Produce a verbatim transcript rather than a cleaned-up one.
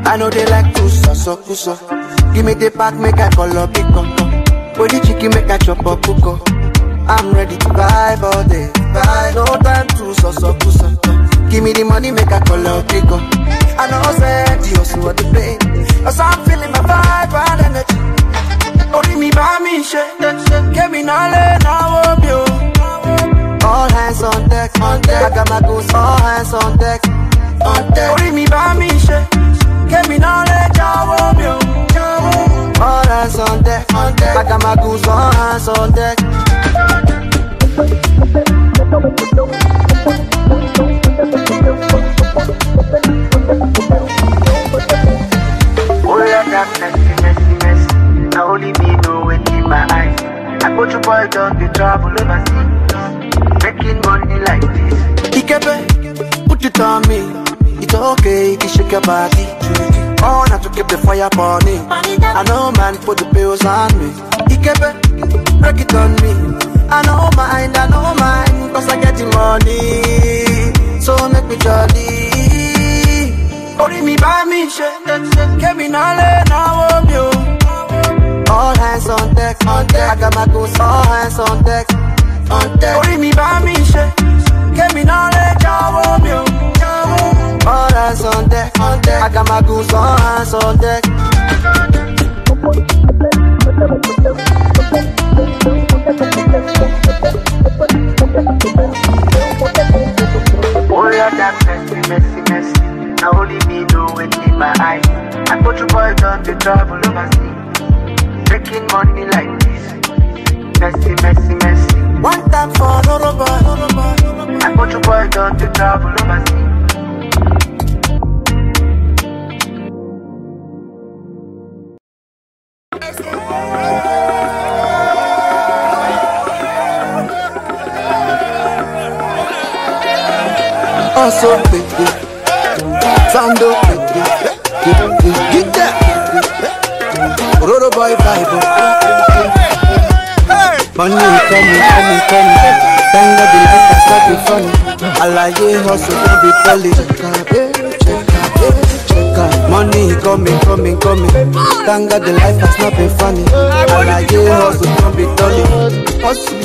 I know they like to so kuso. Give me the pack, make I call up, pick up. With the chicken, make I chop up, cook up. I'm ready to vibe all day. Vibe, no time to so so kuso. Give me the money, make I call up, pick up. I know said you also want the pain, cause I'm feeling my vibe and energy. Only me by me, shit. Get me now, now, you. All hands on deck, on deck. I got my goose, all hands on deck, on deck. Only me by me, shit. Get me now, let you. All hands on deck, on deck. I got my goose, all hands on deck. Oh, yeah, that messy, messy, messy. Now only me know it in my eyes. I put your boy down to travel overseas, making money like this. Ikepe, put it on me. It's okay if you shake your body. Oh, not to keep the fire burning. I know man put the pills on me. Ikepe, break it on me. I know mind, I know mind, cause I get the money. So make me jolly. Only me by me, shit. Get me now, now, you. All hands on deck, on deck. I got my goose, all hands on deck, on deck. Only me by me, shit. Get me now, let you. All hands on deck, on deck. I got my goose, all hands on deck. Oh, yeah, that messy, messy, messy. Now only me know it in my eyes. I put your boy down to travel overseas, making money like this. Messy, messy, messy. One time for no boy. I put your boy down to travel overseas. Also, baby, sound up, baby, get that, Roro boy vibe. Money coming, coming, coming. Thank God the life has not been funny. I like it, hustle, don't be belly. Check out, check out. Money coming, coming, coming. Thank God the life has not been funny. I like it, hustle, don't be dolly. Hustle,